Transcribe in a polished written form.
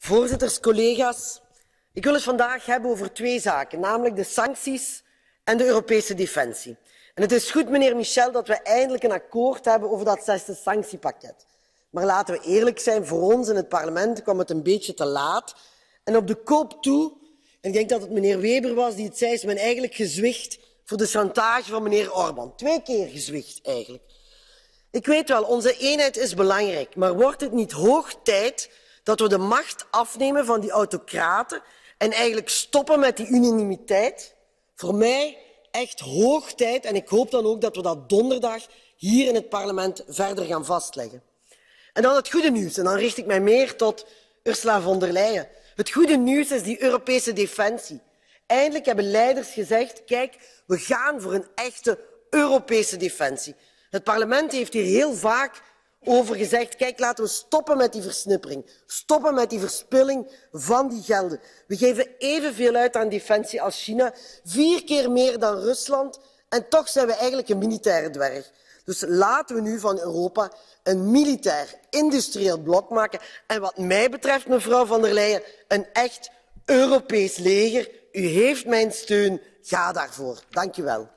Voorzitters, collega's, ik wil het vandaag hebben over twee zaken, namelijk de sancties en de Europese defensie. En het is goed, meneer Michel, dat we eindelijk een akkoord hebben over dat zesde sanctiepakket. Maar laten we eerlijk zijn, voor ons in het parlement kwam het een beetje te laat. En op de koop toe, en ik denk dat het meneer Weber was die het zei, is men eigenlijk gezwicht voor de chantage van meneer Orbán. 2 keer gezwicht eigenlijk. Ik weet wel, onze eenheid is belangrijk, maar wordt het niet hoog tijd dat we de macht afnemen van die autocraten en eigenlijk stoppen met die unanimiteit? Voor mij echt hoog tijd en ik hoop dan ook dat we dat donderdag hier in het parlement verder gaan vastleggen. En dan het goede nieuws, en dan richt ik mij meer tot Ursula von der Leyen. Het goede nieuws is die Europese defensie. Eindelijk hebben leiders gezegd, kijk, we gaan voor een echte Europese defensie. Het parlement heeft hier heel vaak over gezegd, kijk, laten we stoppen met die versnippering, stoppen met die verspilling van die gelden. We geven evenveel uit aan defensie als China, 4 keer meer dan Rusland, en toch zijn we eigenlijk een militaire dwerg. Dus laten we nu van Europa een militair-industrieel blok maken en wat mij betreft, mevrouw von der Leyen, een echt Europees leger. U heeft mijn steun. Ga daarvoor. Dank u wel.